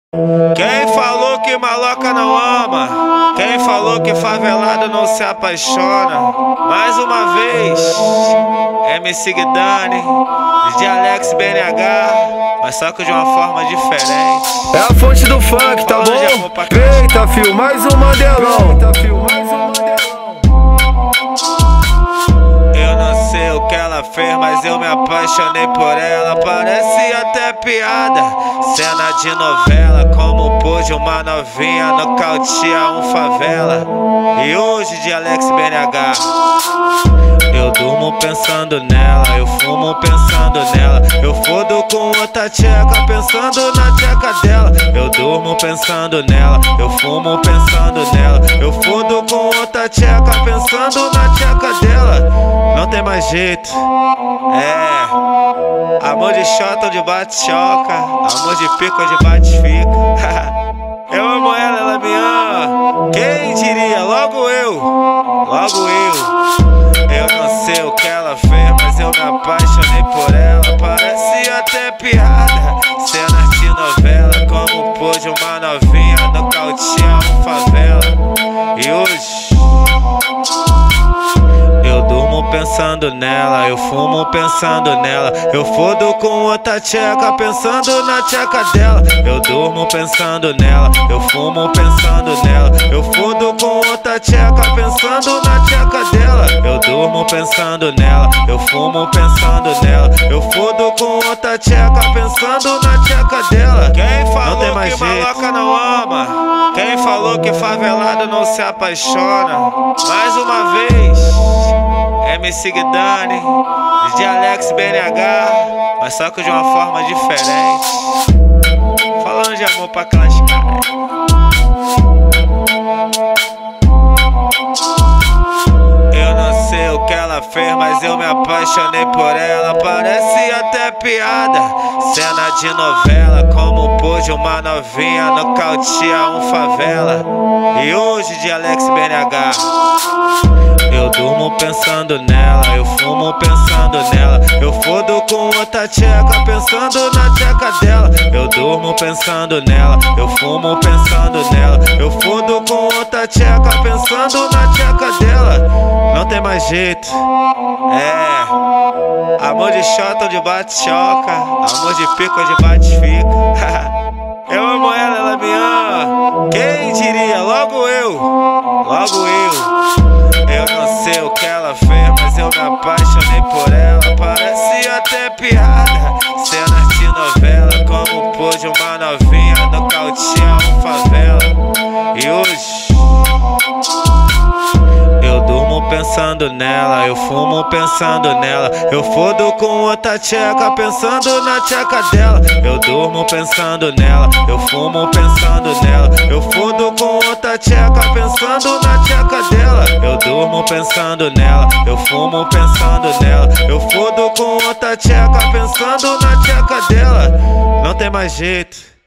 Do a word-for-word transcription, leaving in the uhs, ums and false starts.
Quem falou que maloca não ama? Quem falou que favelado não se apaixona? Mais uma vez, M C Guidani, D J Alex B N H, mas só que de uma forma diferente. É a fonte do funk, tá bom? Eita, fio, mais um Mandelão. Eu não sei o que ela fez, mas eu me apaixonei por ela. Parece até piada, cena de novela. Como pôde uma novinha nocautear um favela. E hoje de Alex B N H, eu durmo pensando nela, eu fumo pensando nela, eu fodo com outra tcheca pensando na tcheca dela. Eu durmo pensando nela, eu fumo pensando nela, eu fodo com outra tcheca pensando na tcheca dela. Não tem mais jeito, é amor de shot onde bate choca, amor de pico onde bate fica. Eu amo ela, ela me ama, quem diria? Logo eu, logo eu. Eu não sei o que ela fez, mas eu me apaixonei por ela. Parece até piada, cenas de novela. Como pôde uma novinha nocautear um favela. E hoje eu durmo pensando nela, eu fumo pensando nela, eu fodo com outra tcheca pensando na tcheca dela. Eu durmo pensando nela, eu fumo pensando nela, eu fodo com outra tcheca pensando na tcheca dela. Eu durmo pensando nela, eu fumo pensando nela, eu fodo com outra tcheca pensando na tcheca dela. Quem falou que jeito. Maloca não ama? Quem falou que favelado não se apaixona? Mais uma vez, M C Guidani, D J Alex B N H, mas só que de uma forma diferente. Falando de amor pra aquelas caras. Eu não sei o que ela fez, mas eu me apaixonei por ela. Parece até piada, cena de novela. Como pôde uma novinha nocautear um favela. E hoje de Alex B N H, eu durmo pensando nela, eu fumo pensando nela, eu fodo com outra tcheca pensando na tcheca dela. Eu durmo pensando nela, eu fumo pensando nela, eu fodo com outra tcheca pensando na tcheca dela. Não tem mais jeito, é amor de shot onde bate choca, amor de pico onde bate fica. Eu amo ela, ela me ama, quem diria? Logo eu, logo eu. Eu não sei o que ela fez, mas eu me apaixonei por ela. Parece até piada, cenas de novela. Como pôde uma novinha nocautear um favela. E hoje eu durmo pensando nela, eu fumo pensando nela, eu fodo com outra tcheca pensando na tcheca dela. Eu durmo pensando nela, eu fumo pensando nela, eu fodo com outra tcheca pensando na tcheca dela. Eu durmo pensando nela, eu fumo pensando nela, eu fodo com outra tcheca pensando na tcheca dela. Não tem mais jeito.